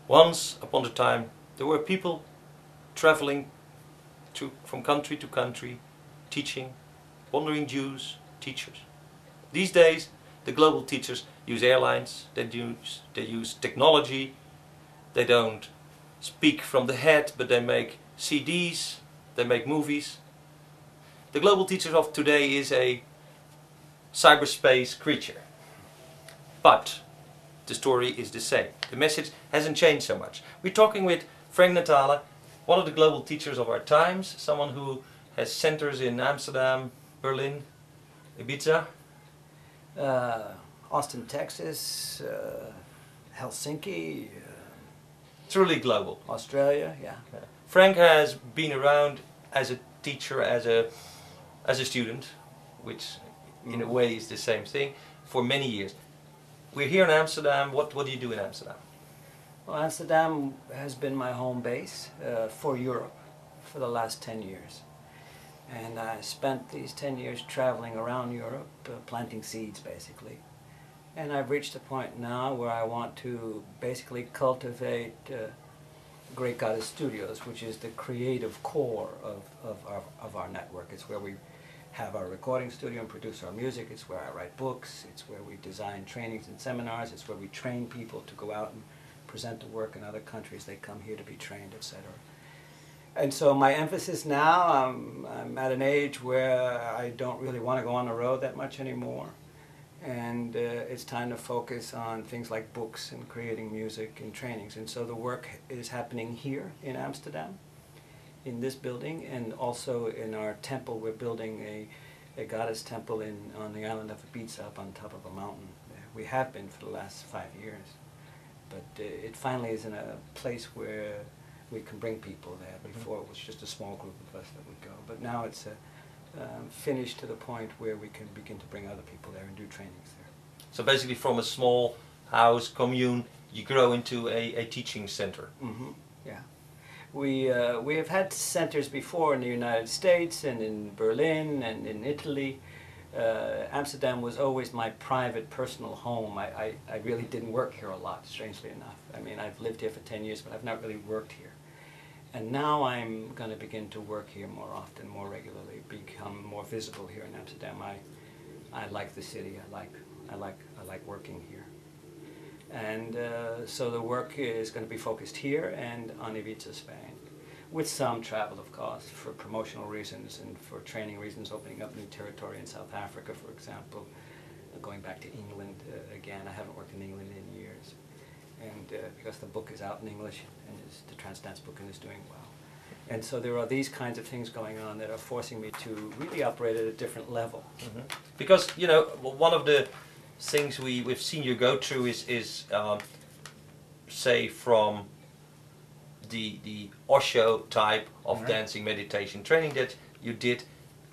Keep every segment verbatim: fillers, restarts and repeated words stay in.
Once upon a time there were people traveling to, from country to country, teaching, wandering Jews, teachers. These days the global teachers use airlines, they use, they use technology, they don't speak from the head but they make C Ds, they make movies. The global teacher of today is a cyberspace creature. But the story is the same. The message hasn't changed so much. We're talking with Frank Natale, one of the global teachers of our times, someone who has centers in Amsterdam, Berlin, Ibiza, uh, Austin, Texas, uh, Helsinki, uh, truly global. Australia, yeah. yeah. Frank has been around as a teacher, as a as a student, which in a way is the same thing, for many years. We're here in Amsterdam. What, what do you do in Amsterdam? Well, Amsterdam has been my home base uh, for Europe for the last ten years. And I spent these ten years traveling around Europe, uh, planting seeds basically. And I've reached a point now where I want to basically cultivate uh, Great Goddess Studios, which is the creative core of, of, our, of our network. It's where we have our recording studio and produce our music. It's where I write books. It's where we design trainings and seminars. It's where we train people to go out and present the work in other countries. They come here to be trained, et cetera. And so my emphasis now, um, I'm at an age where I don't really want to go on the road that much anymore. And uh, it's time to focus on things like books and creating music and trainings. And so the work is happening here in Amsterdam, in this building, and also in our temple. We're building a, a goddess temple in, on the island of Ibiza up on top of a mountain. We have been for the last five years. But uh, it finally is in a place where we can bring people there. Before it was just a small group of us that would go. But now it's uh, um, finished to the point where we can begin to bring other people there and do trainings there. So basically from a small house, commune, you grow into a, a teaching center. Mm-hmm. Yeah. We, uh, we have had centers before in the United States and in Berlin and in Italy. Uh, Amsterdam was always my private, personal home. I, I, I really didn't work here a lot, strangely enough. I mean, I've lived here for ten years, but I've not really worked here. And now I'm going to begin to work here more often, more regularly, become more visible here in Amsterdam. I, I like the city. I like, I like, I like working here. And uh, so the work is going to be focused here and on Ibiza, Spain, with some travel, of course, for promotional reasons and for training reasons, opening up new territory in South Africa, for example, going back to England uh, again. I haven't worked in England in years. And uh, because the book is out in English, and is, the Trancedance book and is doing well. And so there are these kinds of things going on that are forcing me to really operate at a different level. Mm-hmm. Because, you know, one of the things we, we've seen you go through is, is um, say, from the, the Osho type of right. dancing meditation training that you did,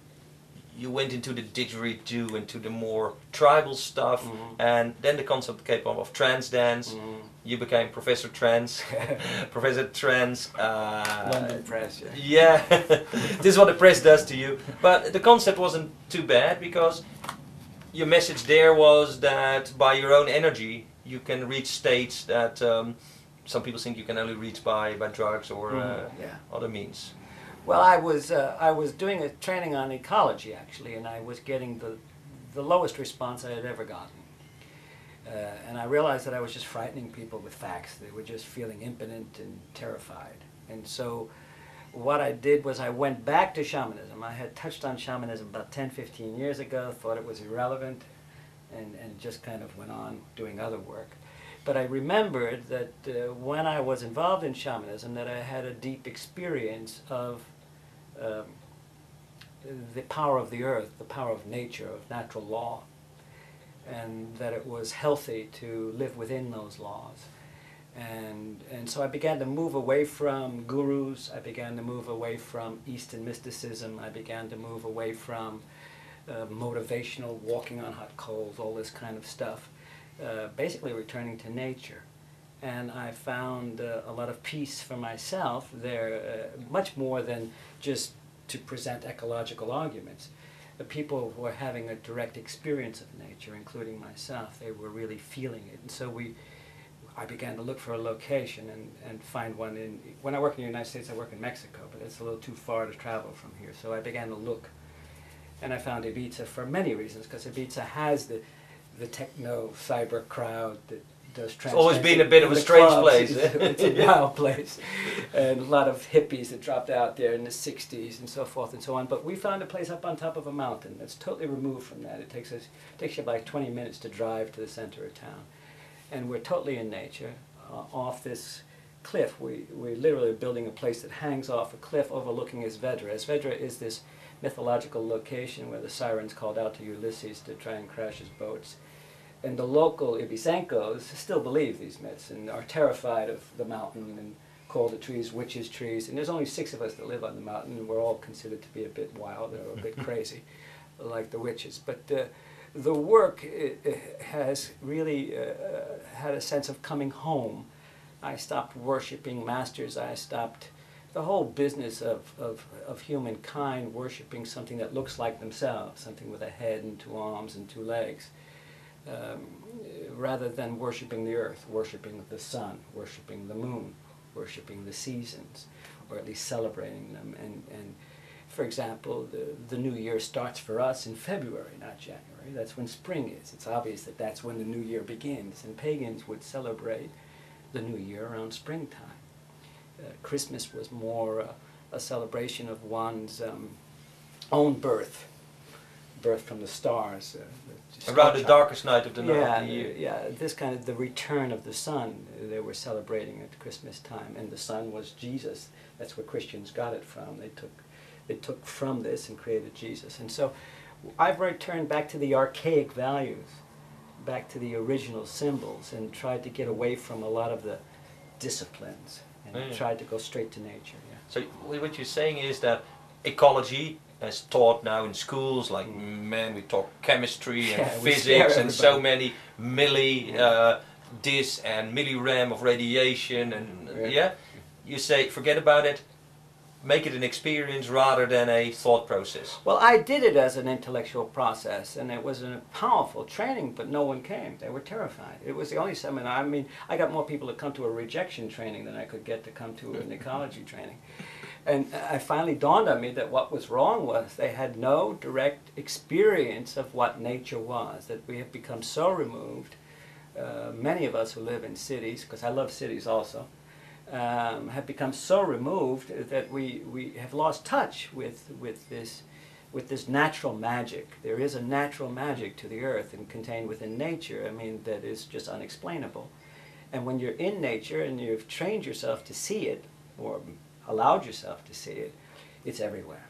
you went into the didgeridoo, into the more tribal stuff, mm-hmm. and then the concept came up of trance dance. Mm-hmm. You became Professor Trance, Professor Trance. Uh, London Press, yeah. Yeah, this is what the press does to you. But the concept wasn't too bad, because your message there was that by your own energy you can reach states that um, some people think you can only reach by, by drugs or mm-hmm. uh, yeah. other means. Well, I was uh, I was doing a training on ecology actually, and I was getting the the lowest response I had ever gotten. Uh, and I realized that I was just frightening people with facts. They were just feeling impotent and terrified. And so what I did was I went back to shamanism. I had touched on shamanism about ten, fifteen years ago, thought it was irrelevant, and, and just kind of went on doing other work. But I remembered that uh, when I was involved in shamanism, that I had a deep experience of um, the power of the earth, the power of nature, of natural law, and that it was healthy to live within those laws. And, and so I began to move away from gurus, I began to move away from Eastern mysticism, I began to move away from uh, motivational walking on hot coals, all this kind of stuff. Uh, basically returning to nature. And I found uh, a lot of peace for myself there, uh, much more than just to present ecological arguments. The people who were having a direct experience of nature, including myself, they were really feeling it. And so we, I began to look for a location and, and find one in, when I work in the United States, I work in Mexico, but it's a little too far to travel from here. So I began to look, and I found Ibiza for many reasons, because Ibiza has the, the techno cyber crowd that does trance. It's always been a bit of a strange clubs. place. It's, it's a wild place. And a lot of hippies that dropped out there in the sixties and so forth and so on. But we found a place up on top of a mountain that's totally removed from that. It takes us, takes you about twenty minutes to drive to the center of town. And we're totally in nature, uh, off this cliff. We, we're literally building a place that hangs off a cliff overlooking Esvedra. Esvedra is this mythological location where the sirens called out to Ulysses to try and crash his boats. And the local Ibizancos still believe these myths and are terrified of the mountain and call the trees witches' trees. And there's only six of us that live on the mountain, and we're all considered to be a bit wild or a bit crazy, like the witches. But uh, the work it, it has really uh, had a sense of coming home. I stopped worshiping masters. I stopped the whole business of, of, of humankind worshiping something that looks like themselves, something with a head and two arms and two legs. Um, rather than worshiping the earth, worshiping the sun, worshiping the moon, worshiping the seasons, or at least celebrating them. And, and for example, the, the new year starts for us in February, not January. That's when spring is. It's obvious that that's when the new year begins. And pagans would celebrate the new year around springtime. Uh, Christmas was more uh, a celebration of one's um, own birth, birth from the stars. Uh, the Around the darkest night of the night yeah, of the year. Yeah, this kind of the return of the sun uh, they were celebrating at Christmas time, and the sun was Jesus. That's where Christians got it from. They took, they took from this and created Jesus. And so I've returned back to the archaic values, back to the original symbols, and tried to get away from a lot of the disciplines and yeah. tried to go straight to nature. Yeah. So what you're saying is that ecology, as taught now in schools, like Mm. man, we talk chemistry and Yeah, we scare physics and so everybody. many milli, uh, this and milliram of radiation, and uh, Yeah. yeah, you say forget about it, make it an experience rather than a thought process. Well, I did it as an intellectual process, and it was a powerful training, but no one came. They were terrified. It was the only seminar. I mean, I got more people to come to a rejection training than I could get to come to an ecology training. And I finally dawned on me that what was wrong was they had no direct experience of what nature was, that we have become so removed, uh, many of us who live in cities, because I love cities also, um, have become so removed that we, we have lost touch with, with, this, with this natural magic. There is a natural magic to the earth and contained within nature, I mean, that is just unexplainable. And when you're in nature and you've trained yourself to see it, or allowed yourself to see it, it's everywhere.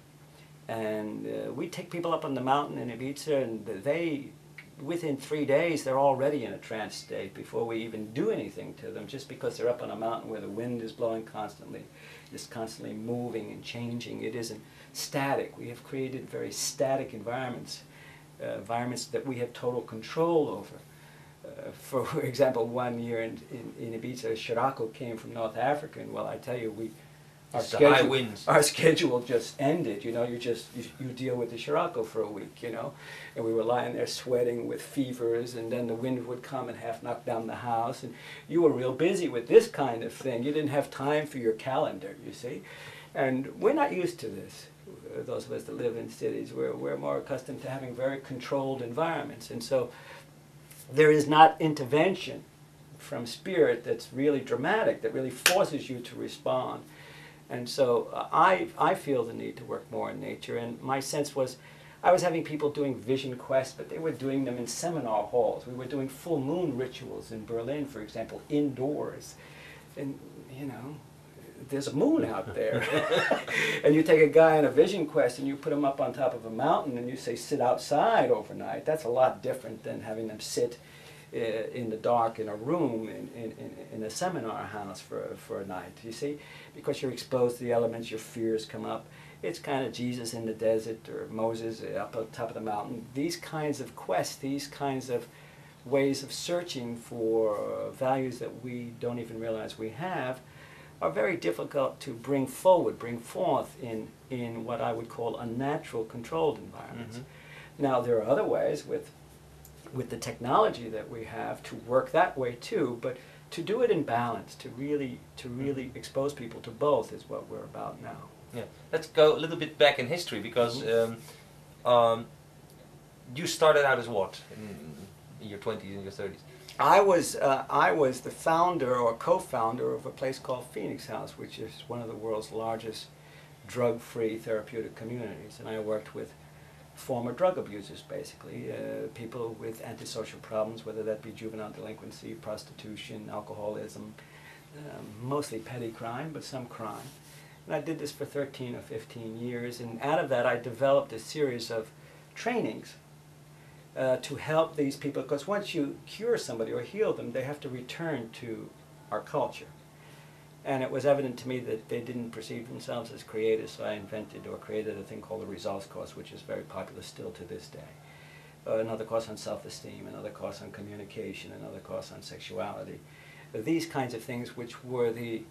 And uh, we take people up on the mountain in Ibiza, and they, within three days, they're already in a trance state before we even do anything to them, just because they're up on a mountain where the wind is blowing constantly, it's constantly moving and changing. It isn't static. We have created very static environments, uh, environments that we have total control over. Uh, for example, one year in, in, in Ibiza, Scirocco came from North Africa, and well, I tell you, we Our It's the high schedule, winds. our schedule just ended, you know, you just, you, you deal with the Scirocco for a week, you know, and we were lying there sweating with fevers, and then the wind would come and half knock down the house, and you were real busy with this kind of thing. You didn't have time for your calendar, you see, and we're not used to this. Those of us that live in cities, we're, we're more accustomed to having very controlled environments, and so there is not intervention from spirit that's really dramatic, that really forces you to respond. And so uh, I, I feel the need to work more in nature, and my sense was I was having people doing vision quests, but they were doing them in seminar halls. We were doing full moon rituals in Berlin, for example, indoors. And, you know, there's a moon out there. And you take a guy on a vision quest and you put him up on top of a mountain and you say sit outside overnight. That's a lot different than having them sit uh, in the dark in a room in, in, in a seminar house for, for a night, you see? Because you're exposed to the elements, your fears come up. It's kind of Jesus in the desert or Moses up on top of the mountain. These kinds of quests, these kinds of ways of searching for values that we don't even realize we have are very difficult to bring forward, bring forth in, in what I would call unnatural controlled environments. Mm-hmm. Now there are other ways with, with the technology that we have to work that way too, but to do it in balance, to really, to really expose people to both is what we're about now. Yeah, let's go a little bit back in history, because um, um, you started out as what in, in your twenties and your thirties? I was uh, I was the founder or co-founder of a place called Phoenix House, which is one of the world's largest drug-free therapeutic communities, and I worked with former drug abusers, basically, uh, people with antisocial problems, whether that be juvenile delinquency, prostitution, alcoholism, um, mostly petty crime, but some crime. And I did this for thirteen or fifteen years, and out of that I developed a series of trainings uh, to help these people, because once you cure somebody or heal them, they have to return to our culture. And it was evident to me that they didn't perceive themselves as creators, so I invented or created a thing called the results course, which is very popular still to this day. Uh, another course on self-esteem, another course on communication, another course on sexuality. Uh, these kinds of things, which were the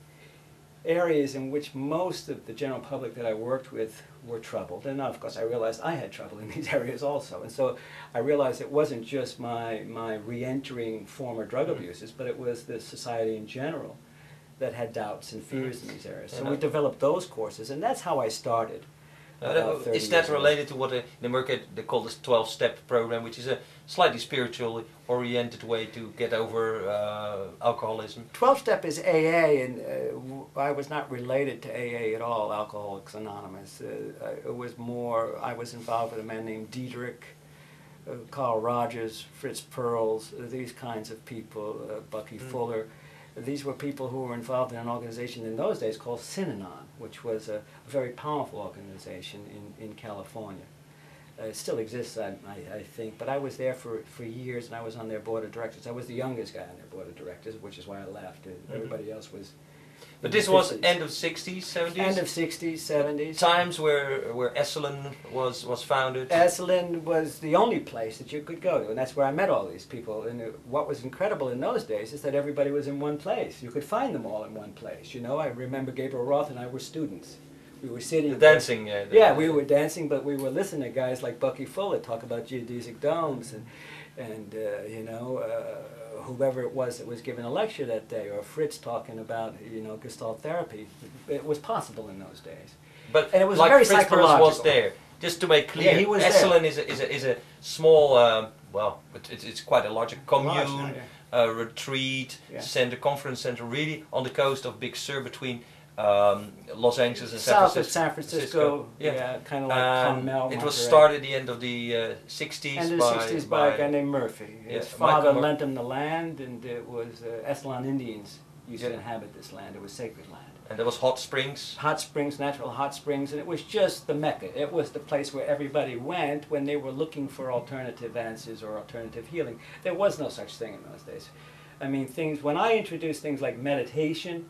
areas in which most of the general public that I worked with were troubled. And of course I realized I had trouble in these areas also. And so I realized it wasn't just my, my re-entering former drug abusers, but it was the society in general that had doubts and fears in these areas. So we developed those courses, and that's how I started. Uh, is that related to what uh, in America they call this twelve-step program, which is a slightly spiritually oriented way to get over uh, alcoholism? twelve-step is A A, and uh, I was not related to A A at all, Alcoholics Anonymous. Uh, it was more, I was involved with a man named Diederik, uh, Carl Rogers, Fritz Perls, uh, these kinds of people, uh, Bucky mm. Fuller. These were people who were involved in an organization in those days called Synanon, which was a very powerful organization in, in California. Uh, it still exists, I, I, I think, but I was there for, for years, and I was on their board of directors. I was the youngest guy on their board of directors, which is why I left. Uh, mm-hmm. Everybody else was... But this was end of sixties, seventies? End of sixties, seventies. Times where, where Esalen was, was founded? Esalen was the only place that you could go to, and that's where I met all these people. And it, what was incredible in those days is that everybody was in one place. You could find them all in one place. You know, I remember Gabriel Roth and I were students. We were sitting... The dancing. Yeah, the, yeah, we were dancing, but we were listening to guys like Bucky Fuller talk about geodesic domes and, and uh, you know... Uh, whoever it was that was giving a lecture that day, or Fritz talking about, you know, Gestalt therapy. It was possible in those days. But and it was like very Fritz psychological. was there. Just to make clear, yeah, he was Esalen is a, is a, is a small, um, well, it's, it's quite a large commune, large now, yeah. a retreat, yeah. center, conference center, really on the coast of Big Sur between um, Los Angeles and South San Francisco. of San Francisco, yeah, yeah kind of like um, Carmel, It Monterey. was started at the end of the uh, sixties. End of by, the sixties by, by a guy named Murphy. His yeah, father Michael lent him the land, and it was uh, Esalen Indians used yeah. to inhabit this land. It was sacred land. And there was hot springs. Hot springs, natural hot springs, and it was just the Mecca. It was the place where everybody went when they were looking for alternative answers or alternative healing. There was no such thing in those days. I mean, things, when I introduced things like meditation,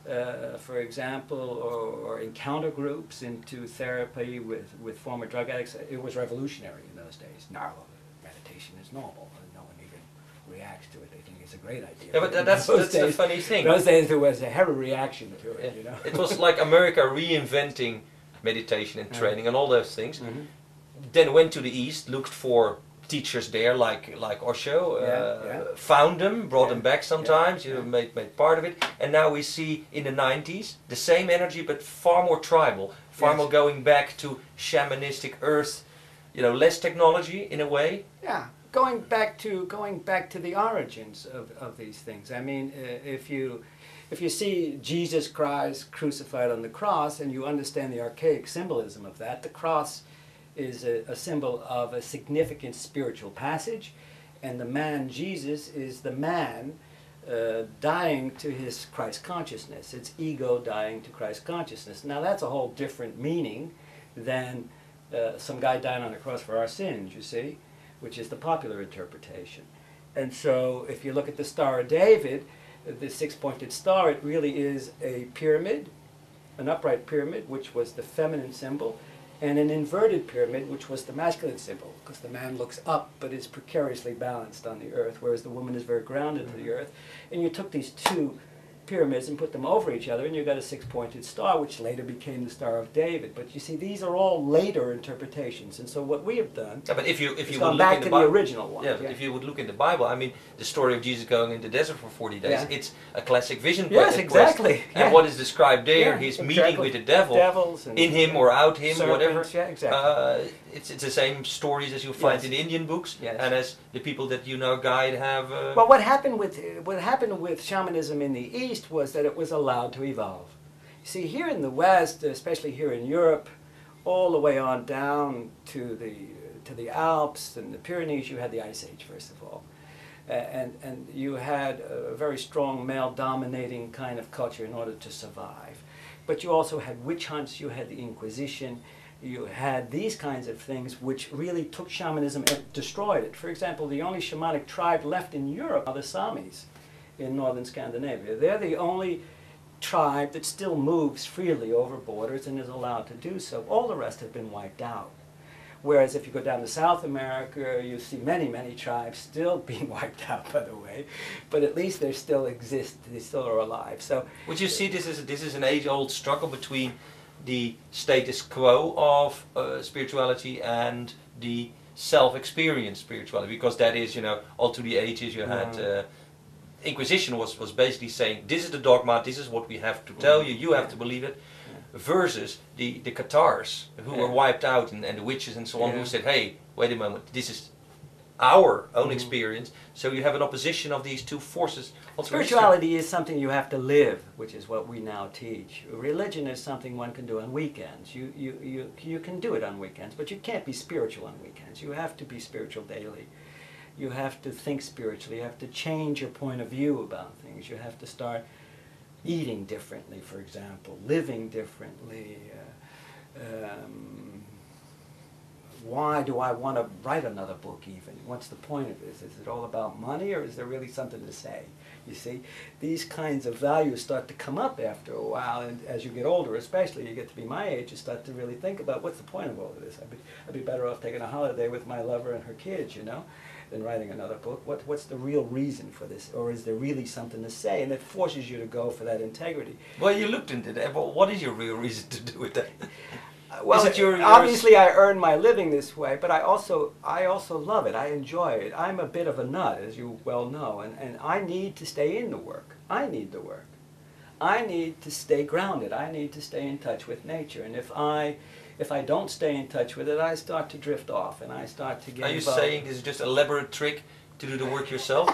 uh, for example, or, or encounter groups into therapy with, with former drug addicts, it was revolutionary in those days. Now, meditation is normal. No one even reacts to it. They think it's a great idea. Yeah, but that, that's, that's days, the funny thing. Those days there was a heavy reaction to it, yeah. you know. It was like America reinventing meditation and training and all those things. Mm-hmm. Then went to the East, looked for teachers there like like Osho, yeah, uh, yeah. found them, brought yeah. them back sometimes, yeah. you know, yeah. made, made part of it. And now we see in the nineties the same energy but far more tribal, far yes. more going back to shamanistic earth, you know, less technology in a way. Yeah. Going back to going back to the origins of, of these things. I mean, uh, if you if you see Jesus Christ crucified on the cross and you understand the archaic symbolism of that, the cross is a, a symbol of a significant spiritual passage, and the man Jesus is the man uh, dying to his Christ consciousness. It's ego dying to Christ consciousness. Now that's a whole different meaning than uh, some guy dying on the cross for our sins, you see, which is the popular interpretation. And so if you look at the Star of David, the six-pointed star, it really is a pyramid, an upright pyramid, which was the feminine symbol, and an inverted pyramid, which was the masculine symbol, because the man looks up but is precariously balanced on the earth, whereas the woman is very grounded to the earth. And you took these two pyramids and put them over each other, and you got a six-pointed star, which later became the Star of David. But you see, these are all later interpretations, and so what we have done yeah, but if you if is you gone would look back in to the, the Bible, original one. yeah, but Yeah. if you would look in the Bible, I mean, the story of Jesus going in the desert for forty days, Yeah. it's a classic vision Yes, quest. exactly. And Yeah. what is described there, Yeah, he's exactly. meeting with the devil, Devils and, in him yeah, or out him, serpents, whatever. yeah, exactly. Uh, it's, it's the same stories as you find Yes. in the Indian books, Yes. and as the people that you now guide have... Uh, Well, what happened with what happened with shamanism in the East was that it was allowed to evolve. You see, here in the West, especially here in Europe, all the way on down to the to the Alps and the Pyrenees, you had the Ice Age, first of all, uh, and and you had a very strong male-dominating kind of culture in order to survive. But you also had witch hunts. You had the Inquisition. You had these kinds of things which really took shamanism and destroyed it. For example, the only shamanic tribe left in Europe are the Samis in northern Scandinavia. They're the only tribe that still moves freely over borders and is allowed to do so. All the rest have been wiped out. Whereas if you go down to South America, you see many, many tribes still being wiped out, by the way. But at least they still exist. They still are alive. So, would you see this as, this is an age-old struggle between the status quo of uh, spirituality and the self-experienced spirituality? Because that is, you know, all through the ages you had... Uh, Inquisition was, was basically saying, this is the dogma, this is what we have to tell you, you have yeah. to believe it, Yeah. versus the, the Cathars, who Yeah. were wiped out, and, and the witches and so on, Yeah. who said, hey, wait a moment, this is our own Mhm. experience, so you have an opposition of these two forces. What's spirituality is something you have to live, which is what we now teach. Religion is something one can do on weekends. You, you, you, you can do it on weekends, but you can't be spiritual on weekends. You have to be spiritual daily. You have to think spiritually. You have to change your point of view about things. You have to start eating differently, for example, living differently. Uh, um, why do I want to write another book even? What's the point of this? Is it all about money, or is there really something to say? You see, these kinds of values start to come up after a while, and as you get older, especially, you get to be my age, you start to really think about what's the point of all of this. I'd be, I'd be better off taking a holiday with my lover and her kids, you know, than writing another book. What, what's the real reason for this? Or is there really something to say? And it forces you to go for that integrity. Well, you looked into that, but what is your real reason to do it then? Uh, well, is it your, obviously I earn my living this way, but I also, I also love it. I enjoy it. I'm a bit of a nut, as you well know, and, and I need to stay in the work. I need the work. I need to stay grounded. I need to stay in touch with nature. And if I, if I don't stay in touch with it, I start to drift off, and I start to get Are you involved. saying this is just an elaborate trick to do the work yourself?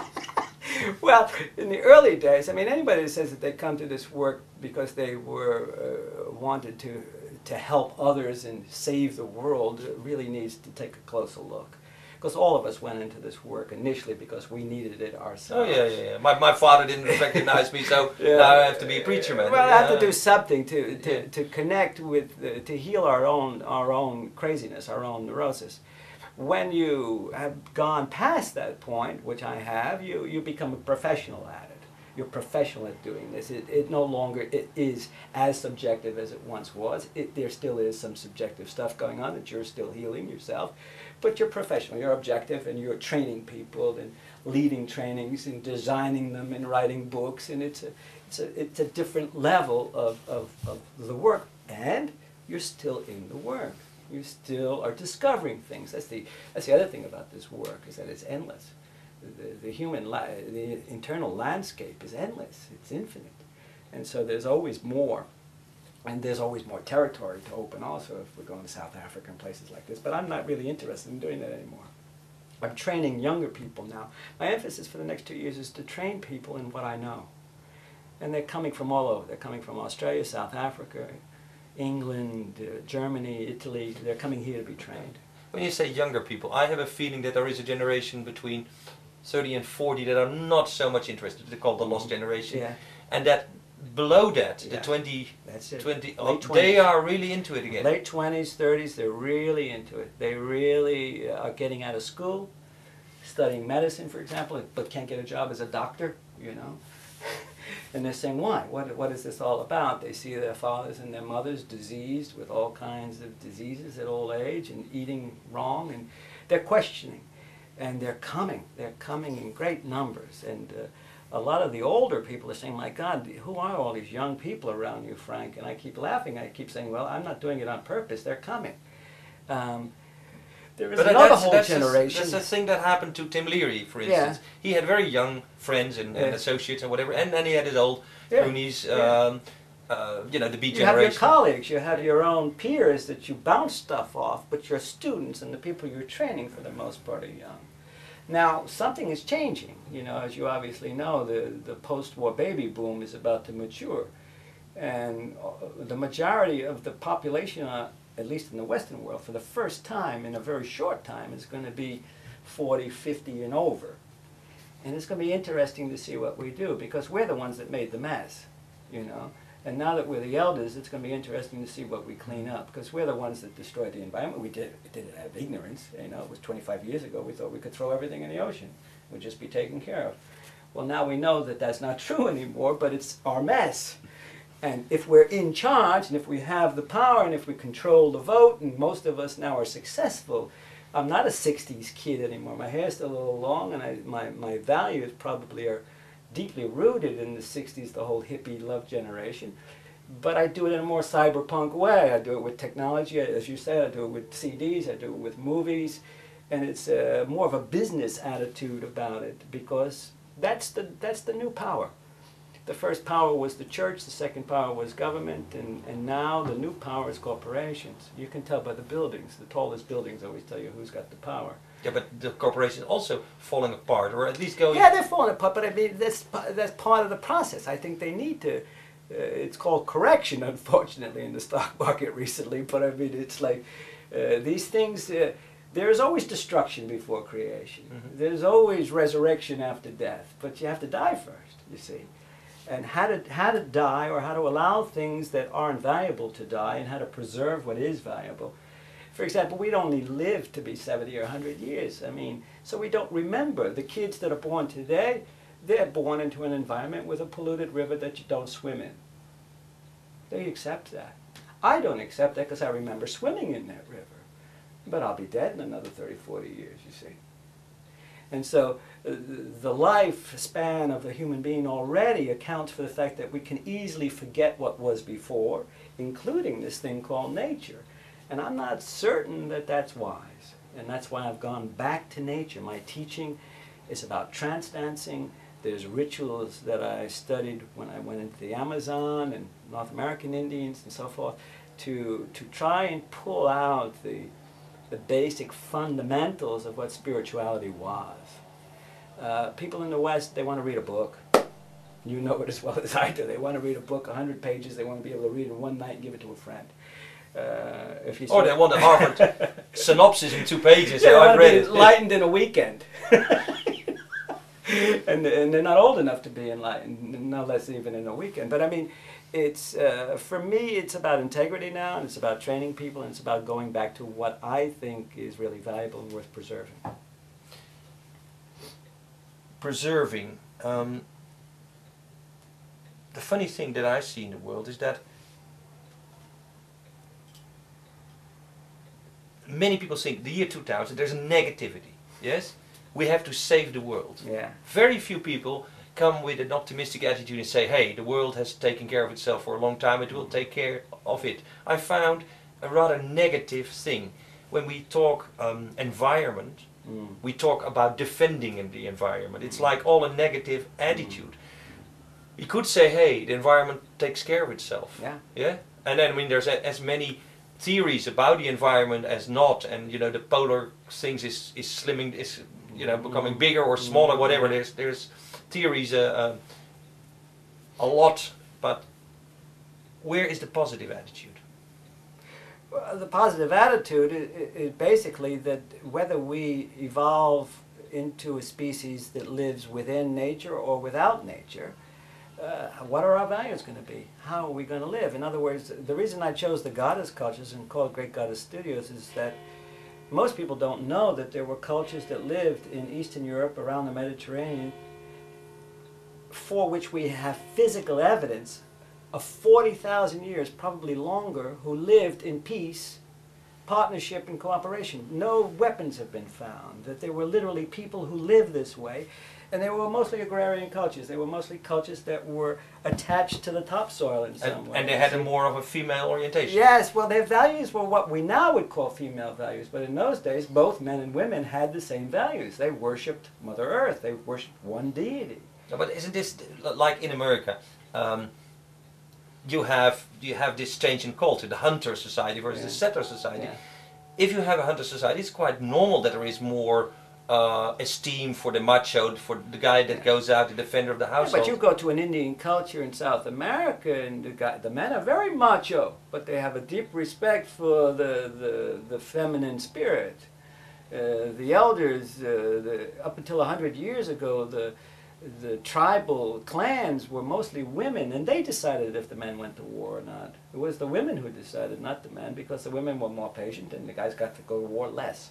Well, in the early days, I mean, anybody that says that they come to this work because they were uh, wanted to to help others and save the world really needs to take a closer look. Because all of us went into this work initially because we needed it Oh ourselves. yeah, yeah, yeah. My, my father didn't recognize me, so Yeah. now I have to be a preacher man. Well, I have to Yeah. do something to, to, Yeah. to connect with, uh, to heal our own, our own craziness, our own neurosis. When you have gone past that point, which I have, you, you become a professional at it. You're professional at doing this. It, it no longer it is as subjective as it once was. It, there still is some subjective stuff going on that you're still healing yourself, but you're professional. You're objective, and you're training people and leading trainings and designing them and writing books, and it's a it's a it's a different level of, of, of the work, and you're still in the work. You still are discovering things. That's the that's the other thing about this work, is that it's endless. The, the human, la the internal landscape is endless. It's infinite. And so there's always more. And there's always more territory to open also if we're going to South Africa and places like this. But I'm not really interested in doing that anymore. I'm training younger people now. My emphasis for the next two years is to train people in what I know. And they're coming from all over. They're coming from Australia, South Africa, England, uh, Germany, Italy. They're coming here to be trained. When you say younger people, I have a feeling that there is a generation between thirty and forty that are not so much interested. They're called the lost generation. Yeah. And that below that, Yeah. the twenty, That's it. twenty, Late oh, twenties. they are really into it again. Late twenties, thirties, they're really into it. They really are getting out of school, studying medicine, for example, but can't get a job as a doctor, you know. And they're saying, why? What, what is this all about? They see their fathers and their mothers diseased with all kinds of diseases at old age and eating wrong, and they're questioning. And they're coming. They're coming in great numbers. And uh, a lot of the older people are saying, my God, who are all these young people around you, Frank? And I keep laughing. I keep saying, well, I'm not doing it on purpose. They're coming. Um, there is but another that's, whole that's generation. A, that's a thing that happened to Tim Leary, for instance. Yeah. He had very young friends and, and Yeah. associates and whatever, and then he had his old Yeah. cronies, Yeah. um, uh, you know, the beat You generation. have your colleagues, you have your own peers that you bounce stuff off, but your students and the people you're training for the most part are young. Now, something is changing. You know, as you obviously know, the, the post-war baby boom is about to mature. And uh, the majority of the population, uh, at least in the Western world, for the first time in a very short time, is going to be forty, fifty and over. And it's going to be interesting to see what we do, because we're the ones that made the mess, you know. And now that we're the elders, it's going to be interesting to see what we clean up, because we're the ones that destroyed the environment. We did, we did it out of ignorance. You know, it was twenty-five years ago. We thought we could throw everything in the ocean. It would just be taken care of. Well, now we know that that's not true anymore, but it's our mess. And if we're in charge, and if we have the power, and if we control the vote, and most of us now are successful, I'm not a sixties kid anymore. My hair's still a little long, and I, my, my values probably are deeply rooted in the sixties, the whole hippie love generation. But I do it in a more cyberpunk way. I do it with technology, as you said. I do it with C Ds, I do it with movies. And it's uh, more of a business attitude about it, because that's the, that's the new power. The first power was the church, the second power was government, and, and now the new power is corporations. You can tell by the buildings. The tallest buildings always tell you who's got the power. Yeah, but the corporation also falling apart, or at least going... Yeah, they're falling apart, but I mean, that's, that's part of the process. I think they need to, uh, it's called correction, unfortunately, in the stock market recently, but I mean, it's like, uh, these things, uh, there's always destruction before creation. Mm-hmm. There's always resurrection after death, but you have to die first, you see. And how to, how to die, or how to allow things that aren't valuable to die, and how to preserve what is valuable. For example, we only live to be seventy or a hundred years. I mean, so we don't remember. The kids that are born today, they're born into an environment with a polluted river that you don't swim in. They accept that. I don't accept that because I remember swimming in that river. But I'll be dead in another thirty, forty years, you see. And so uh, the lifespan of a human being already accounts for the fact that we can easily forget what was before, including this thing called nature. And I'm not certain that that's wise. And that's why I've gone back to nature. My teaching is about trance dancing. There's rituals that I studied when I went into the Amazon and North American Indians and so forth, to, to try and pull out the, the basic fundamentals of what spirituality was. Uh, people in the West, they want to read a book. You know it as well as I do. They want to read a book, a hundred pages. They want to be able to read it in one night and give it to a friend. Uh, if you or they want a Harvard synopsis in two pages. They so want I've to read be it. enlightened in a weekend. and, and they're not old enough to be enlightened, no less even in a weekend. But I mean, it's uh, for me, it's about integrity now, and it's about training people, and it's about going back to what I think is really valuable and worth preserving. Preserving. Um, the funny thing that I see in the world is that many people think the year two thousand, there's a negativity, yes? We have to save the world. Yeah. Very few people come with an optimistic attitude and say, hey, the world has taken care of itself for a long time, it will take care of it. I found a rather negative thing. When we talk um, environment, mm. we talk about defending in the environment. It's like all a negative attitude. Mm. You could say, hey, the environment takes care of itself. Yeah. Yeah? And then I mean, there's a, as many theories about the environment as not, and you know the polar things is is slimming, is you know becoming bigger or smaller, whatever. There's there's theories uh, uh, a lot, but where is the positive attitude? Well, the positive attitude is, is basically that whether we evolve into a species that lives within nature or without nature, Uh, what are our values going to be? How are we going to live? In other words, the reason I chose the goddess cultures and called Great Goddess Studios is that most people don't know that there were cultures that lived in Eastern Europe around the Mediterranean for which we have physical evidence of forty thousand years, probably longer, who lived in peace, partnership, and cooperation. No weapons have been found, that there were literally people who lived this way. And they were mostly agrarian cultures. They were mostly cultures that were attached to the topsoil in some and, way. and they had a more of a female orientation. Yes, well, their values were what we now would call female values, but in those days, both men and women had the same values. They worshipped Mother Earth. They worshipped one deity. No, but isn't this like in America? Um, you have you have this change in culture, the hunter society versus Yeah. the settler society. Yeah. If you have a hunter society, it's quite normal that there is more uh, esteem for the macho, for the guy that Yeah. goes out, the defender of the Yeah, household. but you go to an Indian culture in South America, and the, guy, the men are very macho, but they have a deep respect for the, the, the feminine spirit. Uh, the elders, uh, the, up until a hundred years ago, the, the tribal clans were mostly women, and they decided if the men went to war or not. It was the women who decided, not the men, because the women were more patient, and the guys got to go to war less.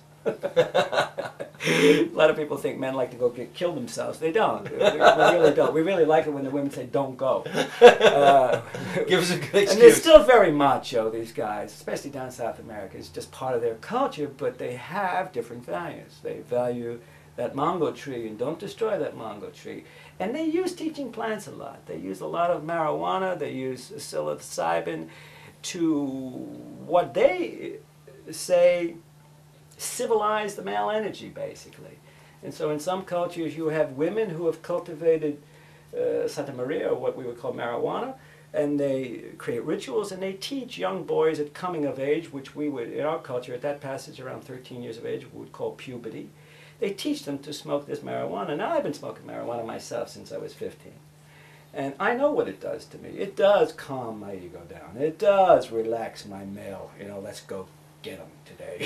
A lot of people think men like to go get kill themselves. They don't. We, we really don't. We really like it when the women say, "Don't go." Uh, Give us a good excuse. and they're still very macho, these guys, especially down in South America. It's just part of their culture, but they have different values. They value that mango tree and don't destroy that mango tree. And they use teaching plants a lot. They use a lot of marijuana. They use psilocybin to what they say civilize the male energy, basically. And so in some cultures you have women who have cultivated uh, Santa Maria, or what we would call marijuana, and they create rituals, and they teach young boys at coming of age, which we would, in our culture, at that passage around thirteen years of age, we would call puberty. They teach them to smoke this marijuana. Now, I've been smoking marijuana myself since I was fifteen. And I know what it does to me. It does calm my ego down. It does relax my male, you know, let's go get them today.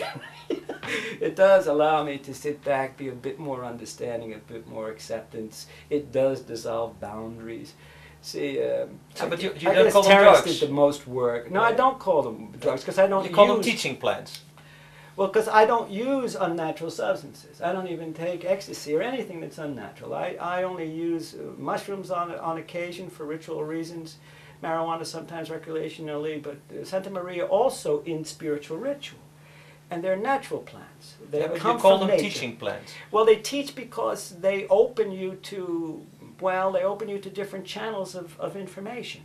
It does allow me to sit back, be a bit more understanding, a bit more acceptance. It does dissolve boundaries. See, um, So, but you, you I don't guess call them Terrence drugs. did the most work. No, I don't call them drugs because I don't You call use, them teaching plants. well, because I don't use unnatural substances. I don't even take ecstasy or anything that's unnatural. I, I only use uh, mushrooms on, on occasion for ritual reasons, marijuana sometimes recreationally, but uh, Santa Maria also in spiritual ritual. And they're natural plants. They Yeah, but come you call from them nature. teaching plants. Well, they teach because they open you to, well, they open you to different channels of, of information.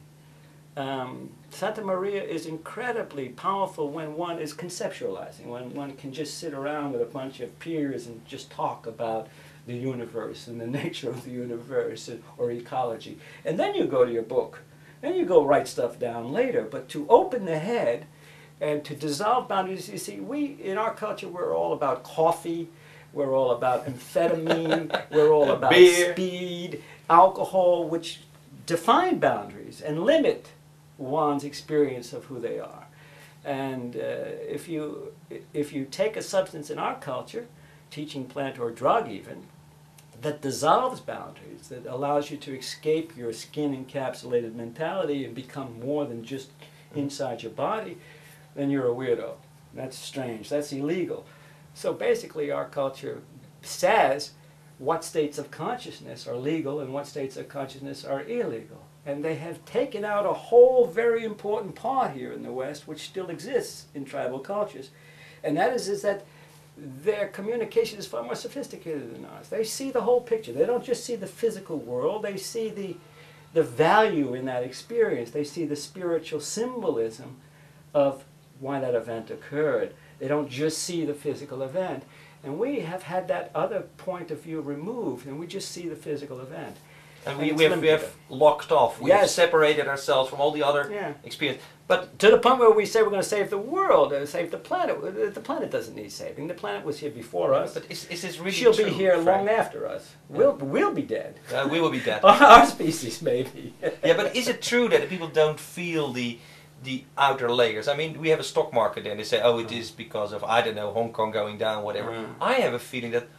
Um, Santa Maria is incredibly powerful when one is conceptualizing, when one can just sit around with a bunch of peers and just talk about the universe and the nature of the universe and, or ecology. And then you go to your book. Then you go write stuff down later. But to open the head and to dissolve boundaries, you see, we, in our culture, we're all about coffee, we're all about amphetamine, we're all about Beer. speed, alcohol, which define boundaries and limit one's experience of who they are. And uh, if you if you take a substance in our culture, teaching plant or drug even, that dissolves boundaries, that allows you to escape your skin encapsulated mentality and become more than just inside your body, then you're a weirdo. That's strange. That's illegal. So basically our culture says what states of consciousness are legal and what states of consciousness are illegal. And they have taken out a whole very important part here in the West, which still exists in tribal cultures. And that is, is that their communication is far more sophisticated than ours. They see the whole picture. They don't just see the physical world. They see the, the value in that experience. They see the spiritual symbolism of why that event occurred. They don't just see the physical event. And we have had that other point of view removed, and we just see the physical event. And And we, it's we, have, we have limited. locked off. We have Yes. separated ourselves from all the other Yeah. experience. But To the point where we say we're going to save the world, uh, save the planet. Uh, The planet doesn't need saving. The planet was here before us. but is, is this really She'll true, be here Frank? long after us. We'll, we'll be dead. Uh, we will be dead. Our species, maybe. Yeah, but is it true that people don't feel the the outer layers? I mean, we have a stock market and they say, oh, it is because of, I don't know, Hong Kong going down, whatever. Mm. I have a feeling that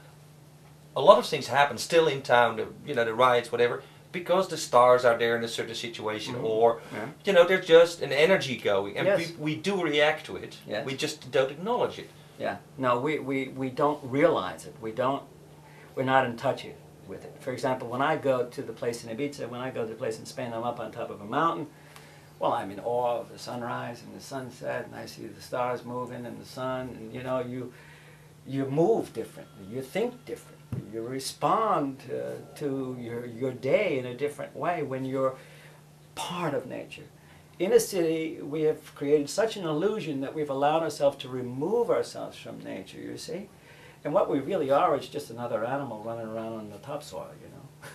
a lot of things happen still in town, the, you know, the riots, whatever, because the stars are there in a certain situation, Mhm. or, Yeah. you know, there's just an energy going, and Yes. we, we do react to it. Yes. We just don't acknowledge it. Yeah. No, we, we, we don't realize it. We don't, we're not in touch with it. For example, when I go to the place in Ibiza, when I go to the place in Spain, I'm up on top of a mountain. Well, I'm in awe of the sunrise and the sunset, and I see the stars moving and the sun, and you know, you, you move differently, you think differently. you respond uh, to your, your day in a different way when you're part of nature. In a city, we have created such an illusion that we've allowed ourselves to remove ourselves from nature, you see? And what we really are is just another animal running around on the topsoil, you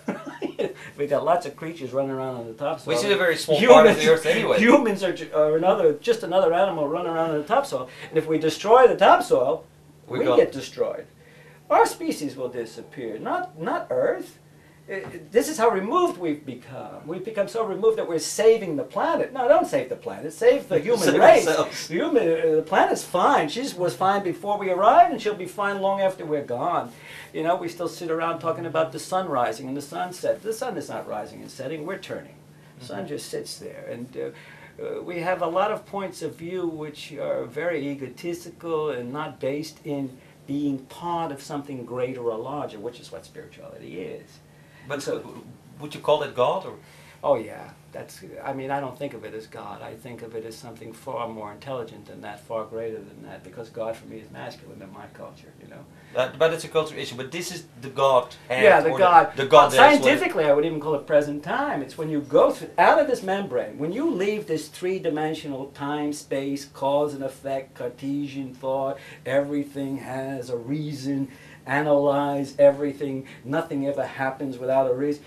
know? We've got lots of creatures running around on the topsoil. Which is a very small humans, part of the earth anyway. Humans are, are another, just another animal running around on the topsoil. And if we destroy the topsoil, we, we get destroyed. Our species will disappear, not, not Earth. It, this is how removed we've become. We've become so removed that we're saving the planet. No, don't save the planet. Save the human Save race. ourselves. The, human, uh, the planet's fine. She was fine before we arrived, and she'll be fine long after we're gone. You know, we still sit around talking about the sun rising and the sunset. The sun is not rising and setting. We're turning. The sun Mm-hmm. just sits there. And uh, uh, we have a lot of points of view which are very egotistical and not based in being part of something greater or larger, which is what spirituality is. But So- would you call that God? Or? Oh yeah, that's, I mean, I don't think of it as God. I think of it as something far more intelligent than that, far greater than that, because God for me is masculine in my culture, you know. That, but it's a cultural issue. But this is the God. Yeah, the God. The, the God. Well, scientifically, I would even call it present time. It's when you go through, out of this membrane, when you leave this three-dimensional time, space, cause and effect, Cartesian thought, everything has a reason, analyze everything, nothing ever happens without a reason.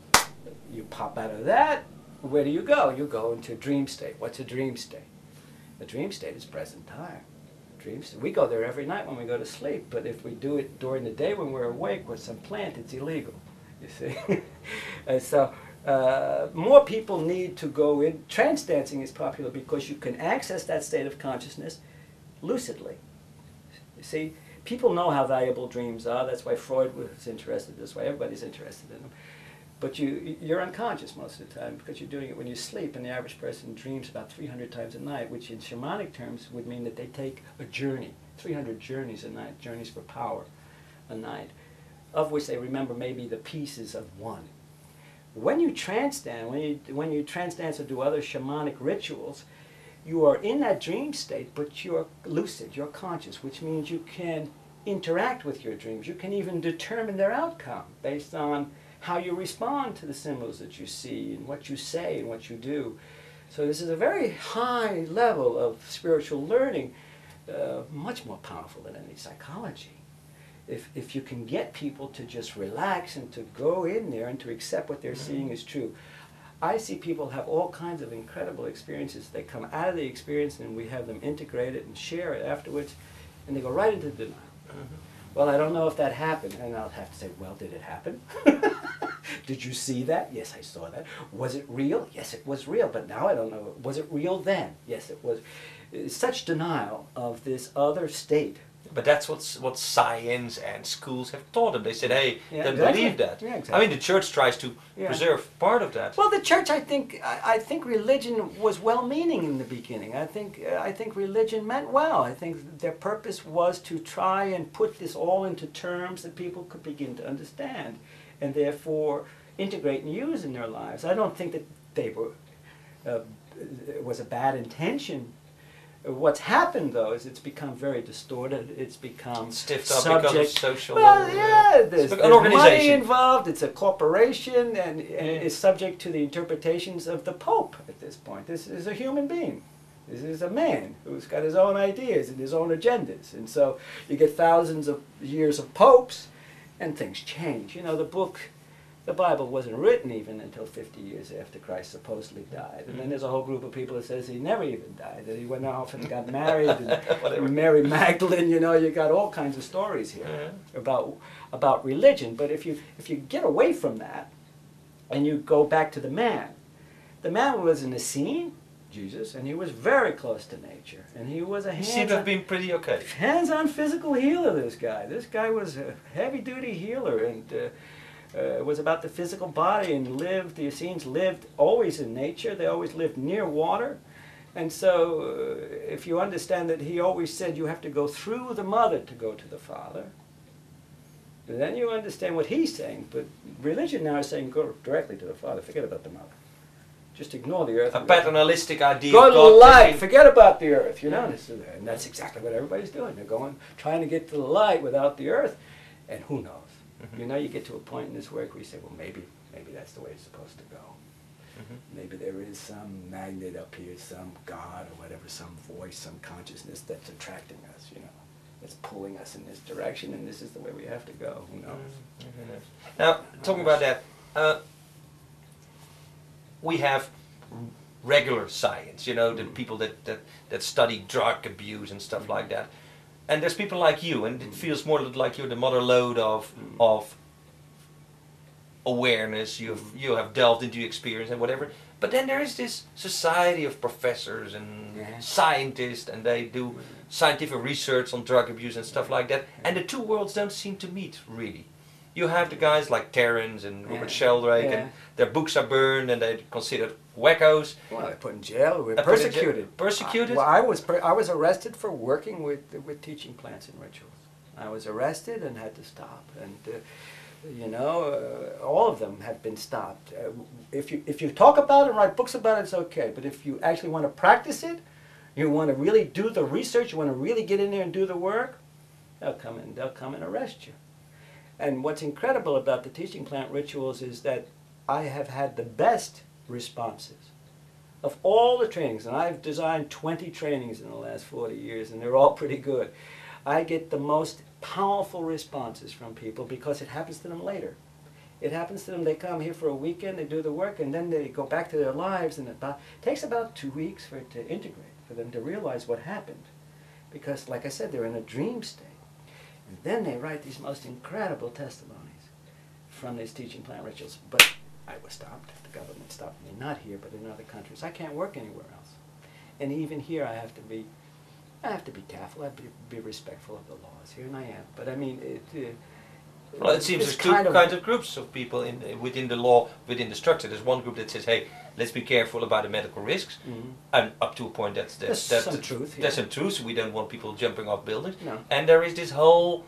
You pop out of that, where do you go? You go into a dream state. What's a dream state? A dream state is present time. Dreams, we go there every night when we go to sleep, but if we do it during the day when we're awake with some plant, it's illegal, you see. And so uh, more people need to go in. Trance dancing is popular because you can access that state of consciousness lucidly. You see, people know how valuable dreams are. That's why Freud was interested this way. Everybody's interested in them. But you, you're unconscious most of the time because you're doing it when you sleep, and the average person dreams about three hundred times a night, which in shamanic terms would mean that they take a journey, three hundred journeys a night, journeys for power a night, of which they remember maybe the pieces of one. When you trance dance, when you, when you trance dance or do other shamanic rituals, you are in that dream state, but you're lucid, you're conscious, which means you can interact with your dreams. You can even determine their outcome based on how you respond to the symbols that you see and what you say and what you do. So this is a very high level of spiritual learning, uh, much more powerful than any psychology. If, if you can get people to just relax and to go in there and to accept what they're seeing is true. I see people have all kinds of incredible experiences. They come out of the experience and we have them integrate it and share it afterwards, and they go right into denial. Mm-hmm. Well, I don't know if that happened. And I'll have to say, well, did it happen? Did you see that? Yes, I saw that. Was it real? Yes, it was real. But now I don't know. Was it real then? Yes, it was. It's such denial of this other state. But that's what what science and schools have taught them. They said, "Hey, Yeah, don't exactly. believe that." Yeah, I exactly. mean, the church tries to Yeah. preserve part of that. Well, the church, I think, I, I think religion was well-meaning in the beginning. I think, uh, I think religion meant well. I think their purpose was to try and put this all into terms that people could begin to understand, and therefore integrate and use in their lives. I don't think that they were, uh, it was a bad intention. What's happened, though, is it's become very distorted. It's become Stiffed up subject. because of social. Well, uh, yeah, there's, an there's money organization. involved. It's a corporation, and, and Yeah. it's subject to the interpretations of the Pope at this point. This is a human being. This is a man who's got his own ideas and his own agendas. And so you get thousands of years of popes, and things change. You know, the book, the Bible wasn't written even until fifty years after Christ supposedly died. And then there's a whole group of people that says he never even died, that he went off and got married, and Mary Magdalene, you know, you got all kinds of stories here Yeah. about about religion. But if you if you get away from that and you go back to the man, the man was in the scene, Jesus, and he was very close to nature, and he was a He seemed to have hands-on, been pretty okay. hands-on physical healer. This guy, this guy was a heavy-duty healer, and uh, uh, was about the physical body, and lived. The Essenes lived always in nature. They always lived near water. And so, uh, if you understand that he always said you have to go through the mother to go to the father, then you understand what he's saying. But religion now is saying go directly to the father. Forget about the mother. Just ignore the earth. A paternalistic idea. Go of to God the light. taking- Forget about the earth. You know, Yeah. this is, and that's exactly what everybody's doing. They're going, trying to get to the light without the earth. And who knows? Mm-hmm. You know, you get to a point in this work where you say, well, maybe, maybe that's the way it's supposed to go. Mm-hmm. Maybe there is some magnet up here, some God or whatever, some voice, some consciousness that's attracting us, you know. It's pulling us in this direction, and this is the way we have to go. Who knows? Mm-hmm. Now, talking about that, uh, we have regular science, you know, the people that, that, that study drug abuse and stuff like that. And there's people like you, and it feels more like you're the mother lode of of awareness. You've you have delved into experience and whatever. But then there is this society of professors and yeah. scientists, and they do scientific research on drug abuse and stuff like that. And the two worlds don't seem to meet really. You have the guys like Terence and Robert yeah. Sheldrake, yeah. and their books are burned, and they're considered wackos. Well, they're put in jail. We're persecuted. Persecuted? I, well, I was per I was arrested for working with with teaching plants and rituals. I was arrested and had to stop. And uh, you know, uh, all of them have been stopped. Uh, if you if you talk about it and write books about it, it's okay. But if you actually want to practice it, you want to really do the research, you want to really get in there and do the work, they'll come in. They'll come and arrest you. And what's incredible about the teaching plant rituals is that I have had the best responses of all the trainings, and I've designed twenty trainings in the last forty years, and they're all pretty good. I get the most powerful responses from people because it happens to them later. It happens to them, they come here for a weekend, they do the work, and then they go back to their lives, and it about, takes about two weeks for it to integrate, for them to realize what happened. Because, like I said, they're in a dream state. And then they write these most incredible testimonies from these teaching plant rituals. But I was stopped. The government stopped me. Not here, but in other countries. I can't work anywhere else. And even here, I have to be, I have to be careful. I have to be, be respectful of the laws here, and I am. But I mean, it. Uh, well, it seems there's two kind of kinds of groups of people in uh, within the law, within the structure. There's one group that says, "Hey, let's be careful about the medical risks," mm-hmm. and up to a point, that's that's, that's that's some truth. Yeah. There's some truth. We don't want people jumping off buildings. No. And there is this whole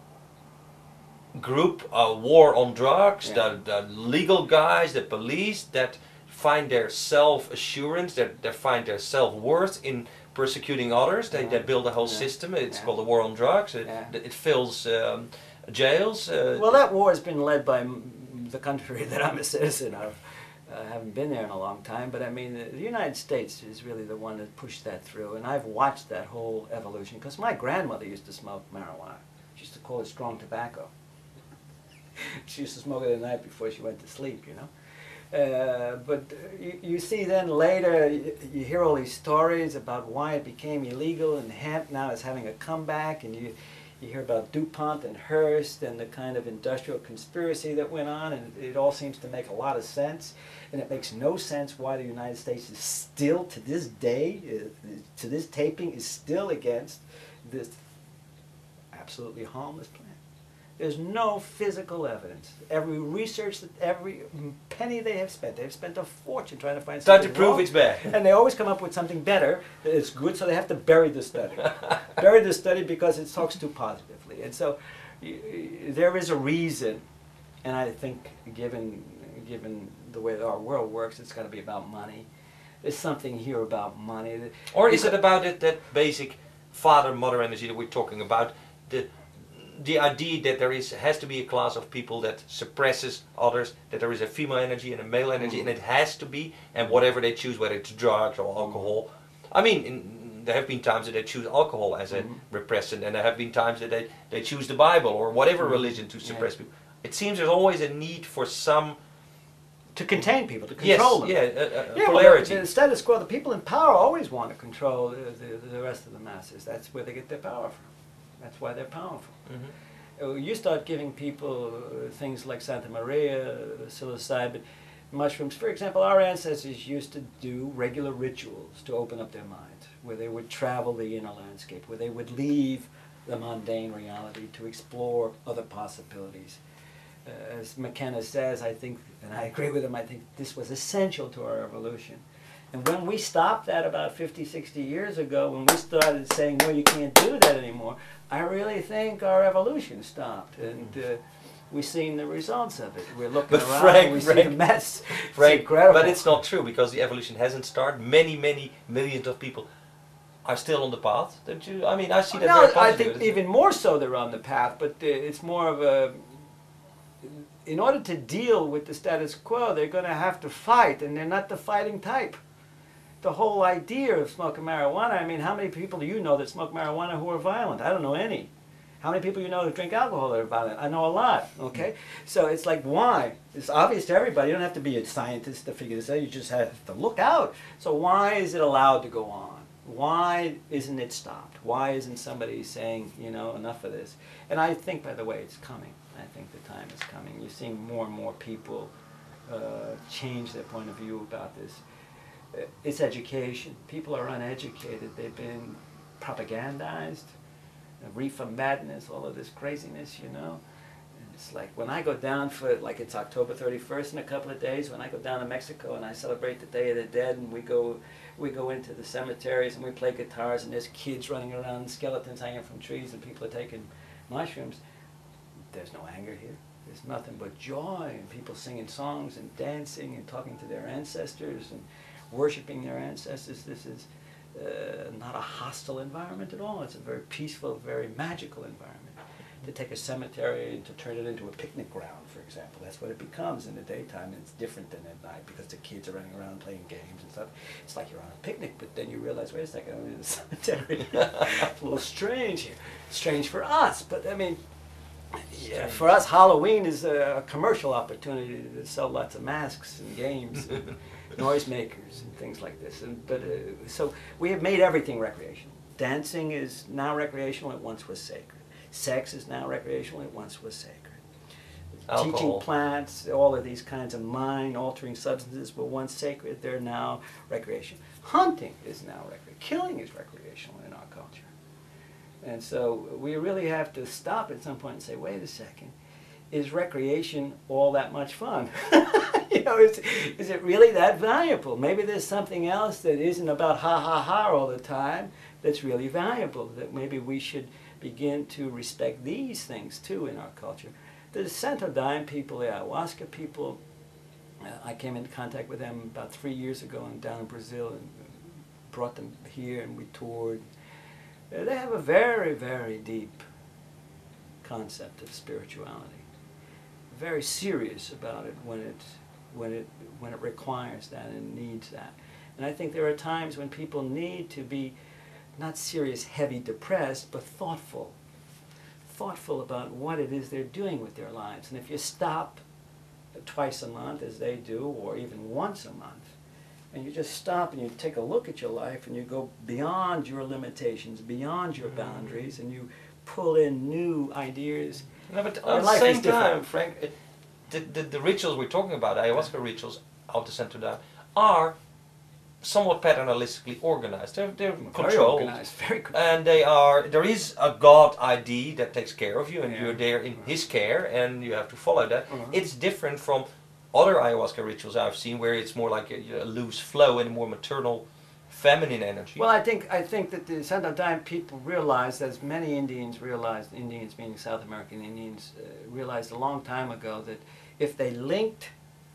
group, uh, war on drugs, yeah. the, the legal guys, the police that find their self-assurance, that they find their self-worth in persecuting others. They, yeah. they build a whole yeah. system. It's yeah. called the war on drugs. It, yeah. it fills um, jails. Uh, well, that war has been led by m the country that I'm a citizen of. I haven't been there in a long time, but I mean, the, the United States is really the one that pushed that through, and I've watched that whole evolution, because my grandmother used to smoke marijuana. She used to call it strong tobacco. She used to smoke it at night before she went to sleep, you know. Uh, but you, you see then later, you, you hear all these stories about why it became illegal, and hemp now is having a comeback, and you, you hear about DuPont and Hearst and the kind of industrial conspiracy that went on, and it, it all seems to make a lot of sense. And it makes no sense why the United States is still, to this day, uh, to this taping, is still against this absolutely harmless plant. There's no physical evidence. Every research, that every penny they have spent, they've spent a fortune trying to find something Trying to prove wrong, it's bad. And they always come up with something better, that it's good, so they have to bury the study. Bury the study because it talks too positively. And so y y there is a reason, and I think given, given the way that our world works, it's got to be about money. There's something here about money. That, or is it about it, that basic father-mother energy that we're talking about? The, the idea that there is has to be a class of people that suppresses others, that there is a female energy and a male energy, mm-hmm. and it has to be, and whatever they choose, whether it's drugs or alcohol. I mean, in, there have been times that they choose alcohol as a mm-hmm. repressant, and there have been times that they, they choose the Bible or whatever mm-hmm. religion to suppress yeah. people. It seems there's always a need for some... To contain people, to control yes, them. Yeah, uh, uh, yeah, polarity. Well, the status quo, the people in power always want to control the, the, the rest of the masses. That's where they get their power from. That's why they're powerful. Mm-hmm. uh, you start giving people uh, things like Santa Maria, uh, psilocybin, mushrooms. For example, our ancestors used to do regular rituals to open up their minds, where they would travel the inner landscape, where they would leave the mundane reality to explore other possibilities. Uh, as McKenna says, I think, and I agree with him, I think this was essential to our evolution. And when we stopped that about fifty, sixty years ago, when we started saying, no, you can't do that anymore, I really think our evolution stopped. And uh, we've seen the results of it. We're looking but around Frank, and we Frank, see the mess. Frank, it's incredible. But it's not true, because the evolution hasn't started. Many, many millions of people are still on the path. Don't you? I mean, I see that no, very I positive. think even more so they're on the path, but uh, it's more of a... in order to deal with the status quo, they're going to have to fight, and they're not the fighting type. The whole idea of smoking marijuana, I mean, how many people do you know that smoke marijuana who are violent? I don't know any. How many people you know who drink alcohol that are violent? I know a lot, okay? So it's like, why? It's obvious to everybody. You don't have to be a scientist to figure this out. You just have to look out. So why is it allowed to go on? Why isn't it stopped? Why isn't somebody saying, you know, enough of this? And I think, by the way, it's coming. I think the time is coming. You're seeing more and more people uh, change their point of view about this. Uh, it's education. People are uneducated. They've been propagandized. Uh, reefer madness, all of this craziness, you know. And it's like when I go down for, like it's October thirty-first in a couple of days, when I go down to Mexico and I celebrate the Day of the Dead, and we go, we go into the cemeteries and we play guitars, and there's kids running around, skeletons hanging from trees, and people are taking mushrooms. There's no anger here. There's nothing but joy, and people singing songs and dancing and talking to their ancestors and worshiping their ancestors. This is uh, not a hostile environment at all. It's a very peaceful, very magical environment. To take a cemetery and to turn it into a picnic ground, for example, that's what it becomes in the daytime. It's different than at night because the kids are running around playing games and stuff. It's like you're on a picnic, but then you realize, wait a second, I'm in a cemetery. It's a little strange here. Strange for us, but I mean, yeah, for us, Halloween is a commercial opportunity to sell lots of masks and games and noisemakers and things like this. And, but uh, so we have made everything recreational. Dancing is now recreational. It once was sacred. Sex is now recreational. It once was sacred. Alcohol. Teaching plants, all of these kinds of mind-altering substances were once sacred. They're now recreational. Hunting is now recreational. Killing is recreational in our culture. And so we really have to stop at some point and say, wait a second, is recreation all that much fun? You know, is, is it really that valuable? Maybe there's something else that isn't about ha ha ha all the time that's really valuable, that maybe we should begin to respect these things too in our culture. The Trancedance people, the ayahuasca people, uh, I came into contact with them about three years ago and down in Brazil, and brought them here and we toured. Uh, they have a very, very deep concept of spirituality. Very serious about it when it, when it, when it requires that and needs that. And I think there are times when people need to be not serious, heavy, depressed, but thoughtful. Thoughtful about what it is they're doing with their lives. And if you stop twice a month, as they do, or even once a month, and you just stop and you take a look at your life and you go beyond your limitations, beyond your boundaries, and you pull in new ideas. No, but at the same time, Frank, it, the, the, the rituals we're talking about, ayahuasca rituals, out the Trancedance, are somewhat paternalistically organized. They're, they're very controlled, organized, very controlled. And they are. There is a God I D that takes care of you, and Yeah. you're there in His care, and you have to follow that. Uh-huh. It's different from other ayahuasca rituals I've seen, where it's more like a, a loose flow and a more maternal, feminine energy. Well, I think I think that the Trancedance people realized, as many Indians realized, Indians meaning South American Indians, uh, realized a long time ago that if they linked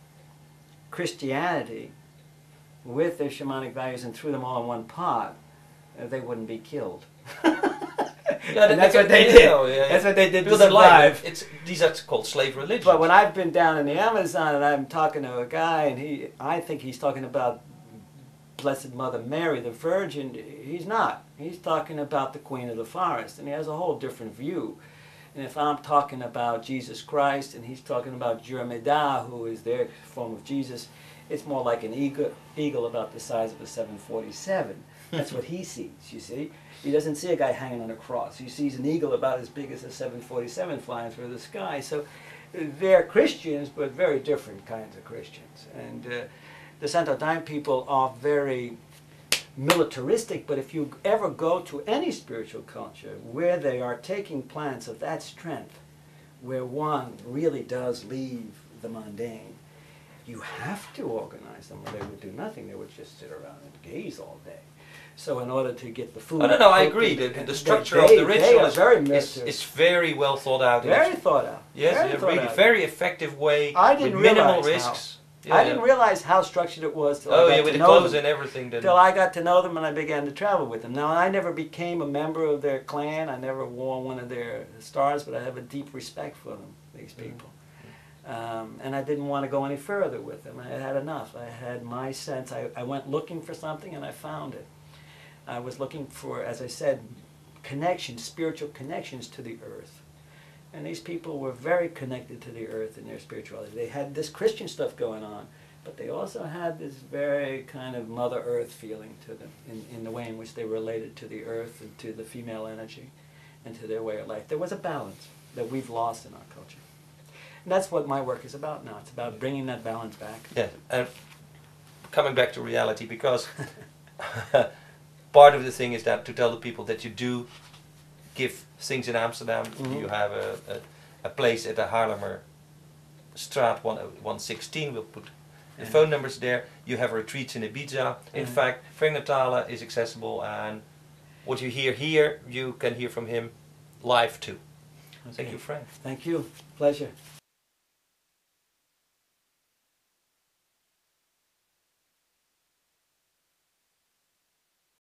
Christianity with their shamanic values and threw them all in one pot, uh, they wouldn't be killed. Yeah, and that's they, what they they did. know, yeah, That's yeah. what they did People to don't like survive. it. It's, these are called slave religions. But when I've been down in the Amazon and I'm talking to a guy, and he, I think he's talking about Blessed Mother Mary, the Virgin. He's not. He's talking about the Queen of the Forest, and he has a whole different view. And if I'm talking about Jesus Christ, and he's talking about Jurmeda, who is their form of Jesus, it's more like an eagle, eagle about the size of a seven forty-seven. That's what he sees, you see. He doesn't see a guy hanging on a cross. He sees an eagle about as big as a seven forty-seven flying through the sky. So they're Christians, but very different kinds of Christians. And uh, the Trancedance people are very militaristic, but if you ever go to any spiritual culture where they are taking plants of that strength, where one really does leave the mundane, you have to organize them, or they would do nothing. They would just sit around and gaze all day. So in order to get the food... Oh, no, no, I cooked, agree. and- The, and the structure they, of the they ritual are is, very is, military. is very well thought out. Very It's- thought out. Yes, very a thought really out. very effective way I didn't with minimal realize how. risks. Yeah, I yeah. didn't realize how structured it was till Oh I got yeah, to with the know clothes them. and everything. Then. Till I got to know them and I began to travel with them. Now, I never became a member of their clan. I never wore one of their stars, but I have a deep respect for them, these people. Um, and I didn't want to go any further with them. I had had enough. I had my sense. I, I went looking for something and I found it. I was looking for, as I said, connections, spiritual connections to the earth. And these people were very connected to the earth in their spirituality. They had this Christian stuff going on, but they also had this very kind of Mother Earth feeling to them in, in the way in which they related to the earth and to the female energy and to their way of life. There was a balance that we've lost in our culture. And that's what my work is about now. It's about bringing that balance back. Yeah, and coming back to reality, because part of the thing is that to tell the people that you do give things in Amsterdam. Mm-hmm. You have a, a, a place at the Haarlemmer Straat one sixteen. We'll put the yeah. phone numbers there. You have retreats in Ibiza. In yeah. fact, Frank Natale is accessible, and what you hear here, you can hear from him live too. Okay. Thank you, Frank. Thank you. Pleasure.